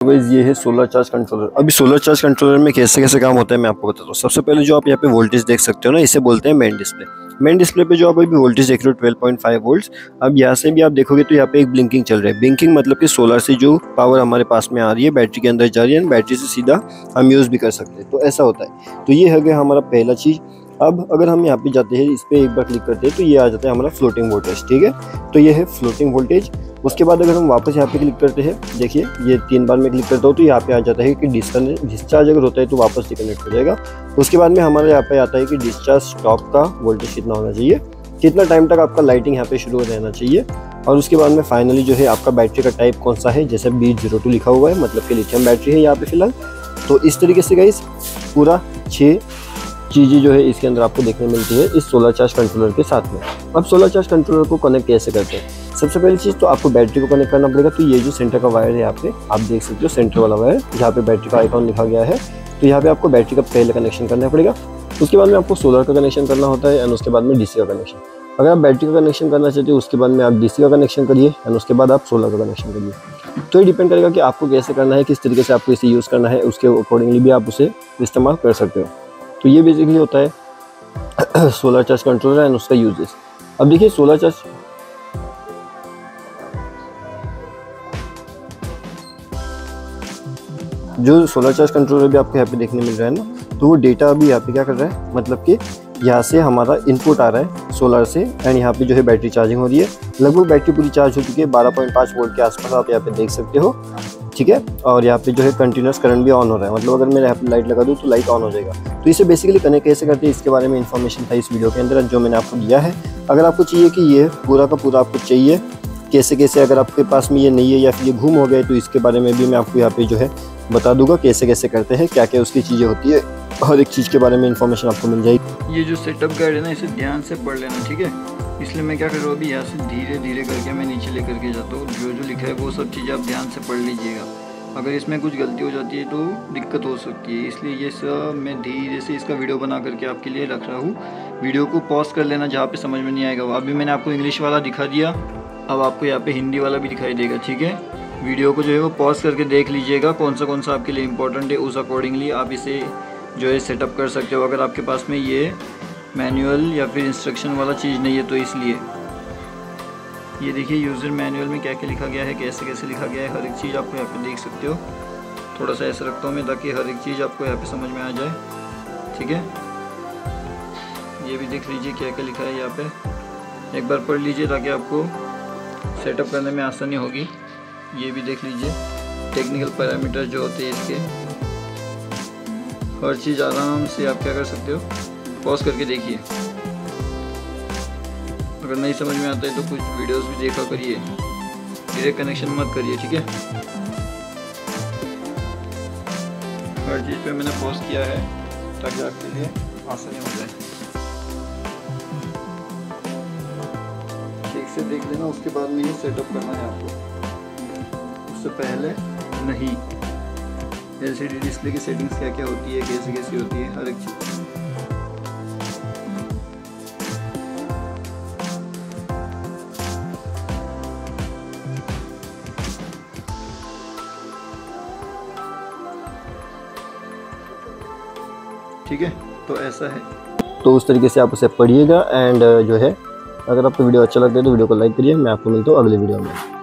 Guys ये है solar charge controller. अभी सोलर चार्ज कंट्रोलर में कैसे कैसे काम होता है मैं आपको बताता हूँ। सबसे पहले जो आप यहाँ पे वोल्टेज देख सकते हो ना, इसे बोलते हैं मेन डिस्प्ले। मेन डिस्प्ले पे जो आप अभी वोल्टेज देख रहे हो 12.5 वोल्ट्स। अब यहाँ से भी आप देखोगे तो यहाँ पे एक ब्लिंकिंग चल रहा है। ब्लिंकिंग मतलब कि सोलर से जो पावर हमारे पास में आ रही है बैटरी के अंदर जा रही है, बैटरी से सीधा हम यूज़ भी कर सकते हैं। तो ऐसा होता है। तो ये है गया हमारा पहला चीज़। अब अगर हम यहाँ पे जाते हैं, इस पर एक बार क्लिक करते हैं तो ये आ जाता है हमारा फ्लोटिंग वोल्टेज। ठीक है, तो ये है फ्लोटिंग वोल्टेज। उसके बाद अगर हम वापस यहाँ पे क्लिक करते हैं, देखिए ये 3 बार में क्लिक करता हूँ तो यहाँ पे आ जाता है कि डिस्चार्ज अगर होता है तो वापस डिस्कनेक्ट हो जाएगा। उसके बाद में हमारे यहाँ पे आता है कि डिस्चार्ज स्टॉप का वोल्टेज कितना होना चाहिए, कितना टाइम तक आपका लाइटिंग यहाँ पे शुरू हो रहना चाहिए। और उसके बाद में फाइनली जो है आपका बैटरी का टाइप कौन सा है, जैसे B02 लिखा हुआ है मतलब कि लिथियम बैटरी है यहाँ पे फिलहाल। तो इस तरीके से गाइस पूरा 6 चीज़ें जो है इसके अंदर आपको देखने मिलती है इस सोलर चार्ज कंट्रोलर के साथ में। अब सोलर चार्ज कंट्रोलर को कनेक्ट कैसे करते हैं, सबसे पहली चीज़ तो आपको बैटरी को कनेक्ट करना पड़ेगा। तो ये जो सेंटर का वायर है यहाँ पे आप देख सकते हो, सेंटर वाला वायर जहाँ पे बैटरी का आइकॉन लिखा गया है। तो यहाँ पे आपको बैटरी का पहले कनेक्शन करना पड़ेगा। उसके बाद में आपको सोलर का कनेक्शन करना होता है एंड उसके बाद में डीसी का कनेक्शन। अगर आप बैटरी का कनेक्शन करना चाहते हो उसके बाद में आप डीसी का कनेक्शन करिए एंड उसके बाद आप सोलर का कनेक्शन करिए। तो ये डिपेंड करेगा कि आपको कैसे करना है, किस तरीके से आपको इसे यूज़ करना है, उसके अकॉर्डिंगली भी आप उसे इस्तेमाल कर सकते हो। तो ये बेसिकली होता है सोलर चार्ज कंट्रोलर एंड उसका यूजेस। अब देखिए सोलर चार्ज जो सोलर चार्ज कंट्रोलर भी आपको यहाँ पे देखने मिल रहा है ना, तो वो डेटा अभी यहाँ पे क्या कर रहा है, मतलब कि यहाँ से हमारा इनपुट आ रहा है सोलर से एंड यहाँ पे जो है बैटरी चार्जिंग हो रही है। लगभग बैटरी पूरी चार्ज हो चुकी है, 12.5 वोल्ट के आसपास आप यहाँ पे देख सकते हो। ठीक है, और यहाँ पे जो है कंटिन्यूस करंट भी ऑन हो रहा है, मतलब अगर मैं यहाँ पे लाइट लगा दूँ तो लाइट ऑन हो जाएगा। तो इसे बेसिकली कनेक्ट कैसे करते हैं इसके बारे में इन्फॉर्मेशन था इस वीडियो के अंदर जो मैंने आपको दिया है। अगर आपको चाहिए कि ये पूरा का पूरा आपको चाहिए कैसे कैसे, अगर आपके पास में ये नहीं है या फिर ये घूम हो गए, तो इसके बारे में भी मैं आपको यहाँ पे जो है बता दूंगा कैसे कैसे करते हैं, क्या क्या उसकी चीज़ें होती है, हर एक चीज़ के बारे में इन्फॉर्मेशन आपको मिल जाएगी। ये जो सेटअप गाइड है ना, इसे ध्यान से पढ़ लेना, ठीक है। इसलिए मैं क्या कर रहा हूँ अभी यहाँ से धीरे धीरे करके मैं नीचे लेकर के जाता हूँ। जो जो लिखा है वो सब चीज़ें आप ध्यान से पढ़ लीजिएगा। अगर इसमें कुछ गलती हो जाती है तो दिक्कत हो सकती है, इसलिए ये सब मैं धीरे से इसका वीडियो बना करके आपके लिए रख रहा हूँ। वीडियो को पॉज कर लेना जहाँ पे समझ में नहीं आएगा। अभी मैंने आपको इंग्लिश वाला दिखा दिया, अब आपको यहाँ पे हिंदी वाला भी दिखाई देगा, ठीक है। वीडियो को जो है वो पॉज करके देख लीजिएगा कौन सा आपके लिए इम्पोर्टेंट है, उस अकॉर्डिंगली आप इसे जो है सेटअप कर सकते हो। अगर आपके पास में ये मैनुअल या फिर इंस्ट्रक्शन वाला चीज़ नहीं है तो इसलिए ये देखिए यूज़र मैनुअल में क्या क्या लिखा गया है, कैसे कैसे लिखा गया है, हर एक चीज़ आपको यहाँ पे देख सकते हो। थोड़ा सा ऐसा रखता हूँ मैं ताकि हर एक चीज़ आपको यहाँ पे समझ में आ जाए, ठीक है। ये भी देख लीजिए क्या क्या लिखा है यहाँ पे, एक बार पढ़ लीजिए ताकि आपको सेटअप करने में आसानी होगी। ये भी देख लीजिए टेक्निकल पैरामीटर जो होते हैं इसके, हर चीज़ आराम से आप क्या कर सकते हो, पॉज करके देखिए। अगर नहीं समझ में आता है तो कुछ वीडियोस भी देखा करिए, डायरेक्ट कनेक्शन मत करिए, ठीक है। हर चीज़ पे मैंने पॉज किया है ताकि आपके लिए आसानी हो जाए। ठीक से देख लेना, उसके बाद में ये सेटअप करना है आपको, उससे पहले नहीं। LCD डिस्प्ले की सेटिंग्स क्या क्या होती है, कैसे कैसी होती है, हर एक चीज़। ठीक है, तो ऐसा है। तो उस तरीके से आप उसे पढ़िएगा एंड जो है अगर आपको वीडियो अच्छा लगता है तो वीडियो को लाइक करिए। मैं आपको मिलता हूँ अगले वीडियो में।